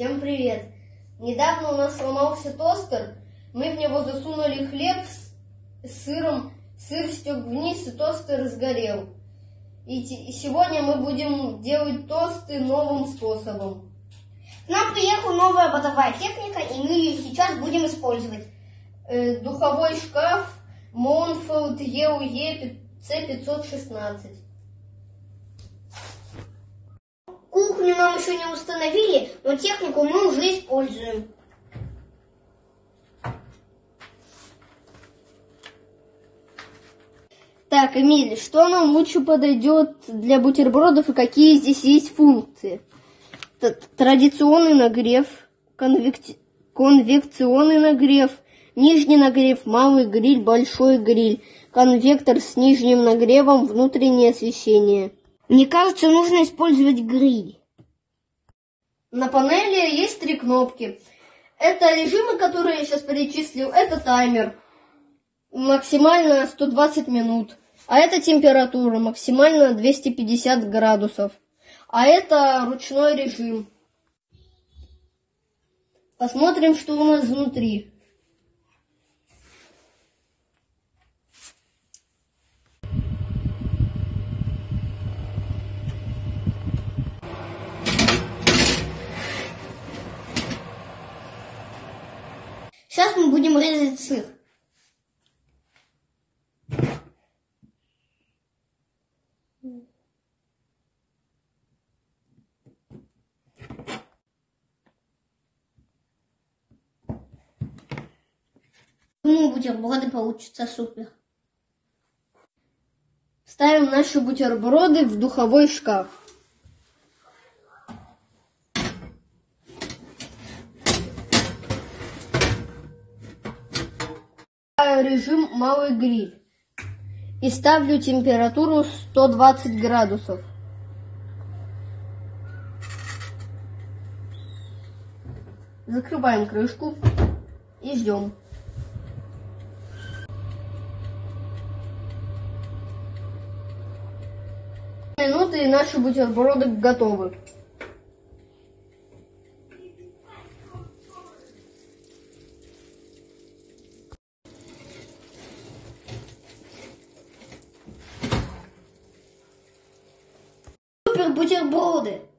Всем привет! Недавно у нас сломался тостер, мы в него засунули хлеб с сыром, сыр стек вниз и тостер сгорел. И сегодня мы будем делать тосты новым способом. К нам приехала новая бытовая техника, и мы ее сейчас будем использовать. Духовой шкаф Montfort EUE C516. Кухню нам еще не установили, но технику мы уже используем. Так, Эмиль, что нам лучше подойдет для бутербродов и какие здесь есть функции? Традиционный нагрев, конвекционный нагрев, нижний нагрев, малый гриль, большой гриль, конвектор с нижним нагревом, внутреннее освещение. Мне кажется, нужно использовать гриль. На панели есть 3 кнопки. Это режимы, которые я сейчас перечислил, это таймер, максимально 120 минут. А это температура, максимально 250 градусов. А это ручной режим. Посмотрим, что у нас внутри. Сейчас мы будем резать сыр. Думаю, бутерброды получатся супер. Ставим наши бутерброды в духовой шкаф. Режим малый гриль. И ставлю температуру 120 градусов. Закрываем крышку и ждем. Минуты и наши бутерброды готовы. Супер бутерброды!